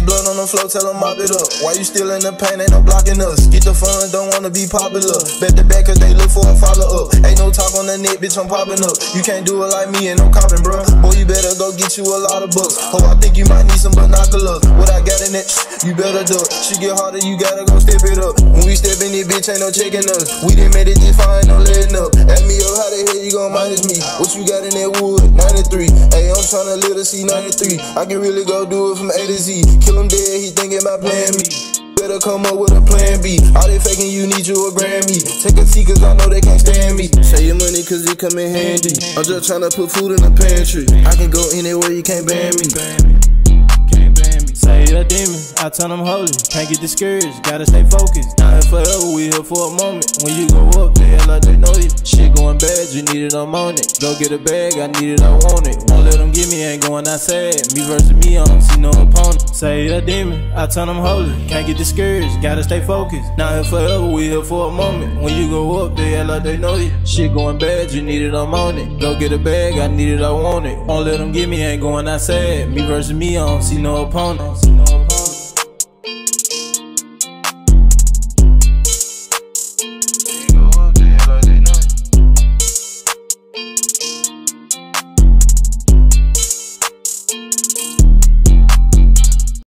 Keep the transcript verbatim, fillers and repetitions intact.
blood on the floor, tell them mop it up. Why you still in the pain, ain't no blocking us. Get the funds, don't wanna be popular. Bet the back cause they look for a follow up. Ain't no talk on the net, bitch, I'm popping up. You can't do it like me, ain't no copping, bro. Boy, you better go get you a lot of bucks. Oh, I think you might need some binoculars. What I got in it, you better duck. Shit get harder, you gotta go step it up. When we step in this bitch, ain't no checking us. We done made it this far, ain't no letting up. Ask me up, how the hell you gon' minus me? What you got in that wood? ninety-three. Hey, I'm tryna live to see ninety-three. I can really go do it from A to Z. Kill him dead, he thinking about playing me. Better come up with a plan B. All they faking, you need you a Grammy. Take a seat cause I know they can't stand me. Save your money cause it come in handy. I'm just tryna put food in the pantry. I can go anywhere, you can't ban me. Say a demon, I turn them holy. Can't get discouraged, gotta stay focused. Not here forever, we here for a moment. When you go up, they act like they know you. Shit going bad, you need it, I'm on it. Go get a bag, I need it, I want it. Won't let them get me, ain't going outside. Me versus me, I don't see no opponent. Say a demon, I turn them holy. Can't get discouraged, gotta stay focused. Not here forever, we here for a moment. When you go up, they act like they know you. Shit going bad, you need it, I'm on it. Go get a bag, I need it, I want it. Won't let them get me, ain't going outside. Me versus me, I don't see no opponent.